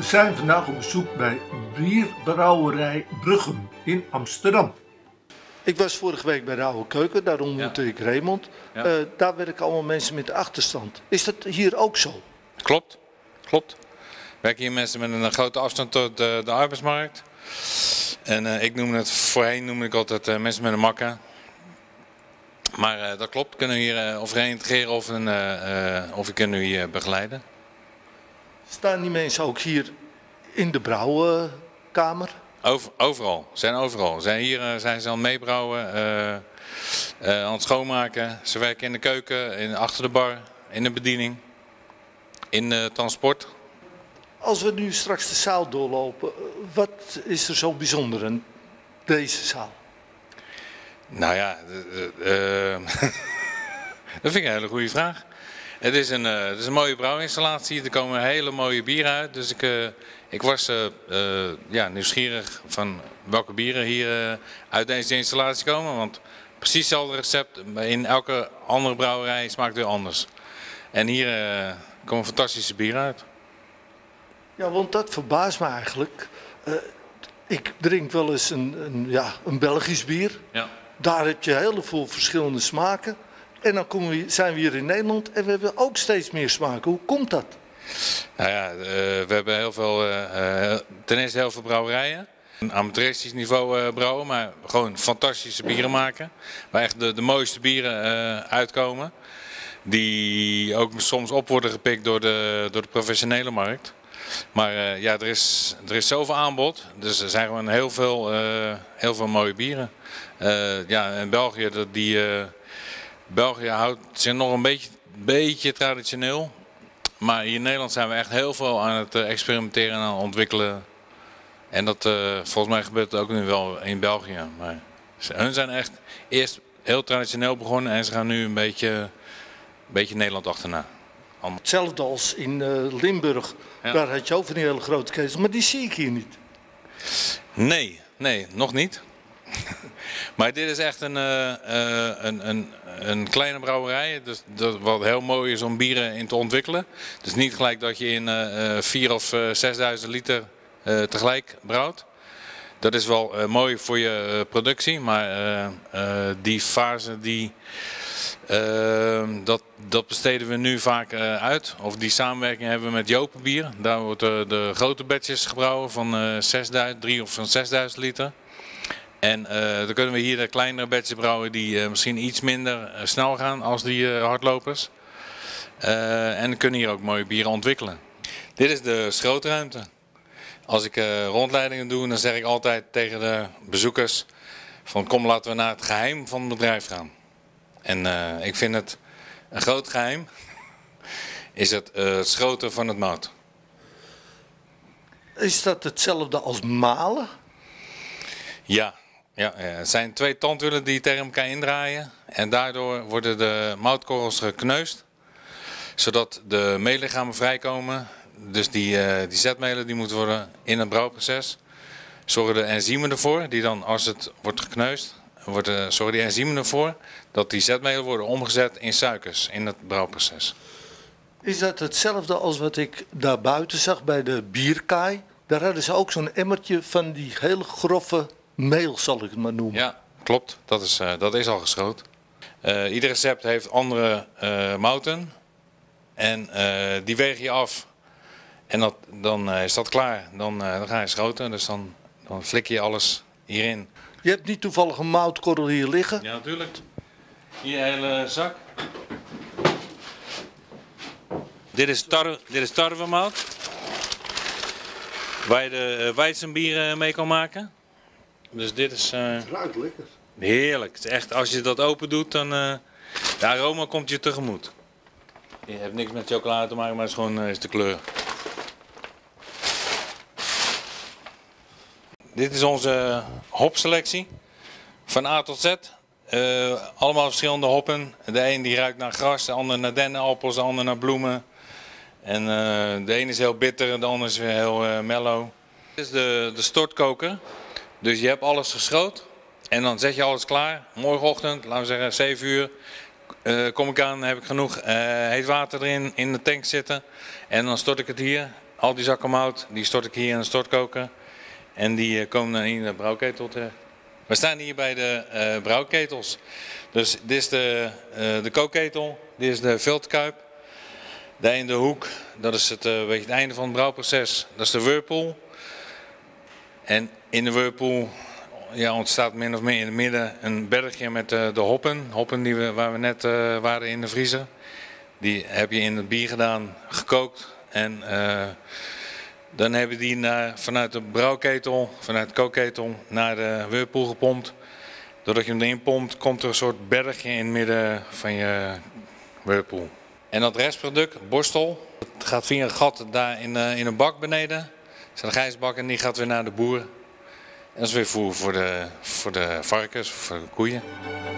zijn vandaag op bezoek bij bierbrouwerij Bruggem in Amsterdam. Ik was vorige week bij de Oude Keuken, daar ontmoette ik Raymond. Ja. Daar werken allemaal mensen met achterstand. Is dat hier ook zo? Klopt. Werken hier mensen met een grote afstand tot de arbeidsmarkt. En voorheen noemde ik altijd mensen met een makka. Maar dat klopt, kunnen we hier of reïntegreren of we kunnen u hier begeleiden. Staan die mensen ook hier in de brouwkamer? Overal, hier zijn ze aan het meebrouwen, aan het schoonmaken. Ze werken in de keuken, achter de bar, in de bediening, in de transport. Als we nu straks de zaal doorlopen, wat is er zo bijzonder aan deze zaal? Nou ja, dat vind ik een hele goede vraag. Het is een mooie brouwinstallatie, er komen hele mooie bieren uit. Dus ik was nieuwsgierig van welke bieren hier uit deze installatie komen. Want precies hetzelfde recept in elke andere brouwerij smaakt weer anders. En hier komen fantastische bieren uit. Ja, want dat verbaast me eigenlijk. Ik drink wel eens een Belgisch bier. Ja. Daar heb je heel veel verschillende smaken. En dan zijn we hier in Nederland en we hebben ook steeds meer smaken. Hoe komt dat? Nou ja, we hebben ten eerste heel veel brouwerijen. Een amateuristisch niveau brouwen, maar gewoon fantastische bieren maken. Waar echt de mooiste bieren uitkomen. Die ook soms op worden gepikt door de professionele markt. Maar er is zoveel aanbod, dus er zijn gewoon heel veel mooie bieren. In België, België houdt zich nog een beetje traditioneel. Maar hier in Nederland zijn we echt heel veel aan het experimenteren en aan het ontwikkelen. En dat volgens mij gebeurt het ook nu wel in België. Maar hun zijn echt eerst heel traditioneel begonnen en ze gaan nu een beetje Nederland achterna. Hetzelfde als in Limburg, ja. Daar had je ook van die hele grote ketels, maar die zie ik hier niet. Nee, nog niet. Maar dit is echt een kleine brouwerij, dus wat heel mooi is om bieren in te ontwikkelen. Dus niet gelijk dat je in 4.000 of 6.000 liter tegelijk brouwt. Dat is wel mooi voor je productie, maar die fase dat besteden we nu vaak uit. Of die samenwerking hebben we met Jopenbier. Daar worden de grote batches gebrouwen van 3.000 of van 6.000 liter. En dan kunnen we hier de kleinere batches brouwen die misschien iets minder snel gaan als die hardlopers. En dan kunnen hier ook mooie bieren ontwikkelen. Dit is de schrootruimte. Als ik rondleidingen doe, dan zeg ik altijd tegen de bezoekers van kom laten we naar het geheim van het bedrijf gaan. En ik vind het een groot geheim is het schroten van het mout. Is dat hetzelfde als malen? Ja. Het zijn twee tandwielen die tegen elkaar indraaien. En daardoor worden de moutkorrels gekneusd. Zodat de meellichamen vrijkomen. Dus die zetmelen die moeten worden in het brouwproces. Zorgen de enzymen ervoor, die dan als het wordt gekneusd, zorgen die enzymen ervoor dat die zetmelen worden omgezet in suikers in het brouwproces. Is dat hetzelfde als wat ik daar buiten zag bij de bierkaai? Daar hadden ze ook zo'n emmertje van die hele grove meel, zal ik het maar noemen. Ja, klopt. Dat is al geschroot. Ieder recept heeft andere mouten. En die weeg je af. En dan is dat klaar. Dan ga je schroten. Dus dan flik je alles hierin. Je hebt niet toevallig een moutkorrel hier liggen? Ja, natuurlijk. Hier een hele zak. Dit is tarwemout. Waar je de weizenbieren mee kan maken. Dus dit is... Het ruikt lekker. Heerlijk. Het is echt, als je dat open doet, dan... de aroma komt je tegemoet. Je hebt niks met chocolade te maken, maar het is gewoon is de kleur. Dit is onze hopselectie. Van A tot Z. Allemaal verschillende hoppen. De een die ruikt naar gras, de ander naar dennenappels, de ander naar bloemen. En de een is heel bitter, de ander is weer heel mellow. Dit is de stortkoker. Dus je hebt alles geschroot. En dan zet je alles klaar. Morgenochtend, laten we zeggen 7 uur. Kom ik aan, heb ik genoeg heet water erin in de tank zitten. En dan stort ik het hier. Al die zakken mout die stort ik hier in de stortkoker. En die komen dan in de brouwketel terecht. We staan hier bij de brouwketels. Dus dit is de kookketel, dit is de filterkuip. Daar in de hoek, dat is beetje het einde van het brouwproces, dat is de whirlpool. En in de whirlpool ontstaat min of meer in het midden een bergje met de hoppen. Hoppen waar we net waren in de vriezer. Die heb je in het bier gedaan, gekookt. En dan hebben die vanuit de brouwketel, vanuit de kookketel, naar de whirlpool gepompt. Doordat je hem erin pompt, komt er een soort bergje in het midden van je whirlpool. En dat restproduct, borstel, het gaat via een gat daar in een bak beneden. Dat is een gijsbak en die gaat weer naar de boer. En dat is weer voer voor de varkens, voor de koeien.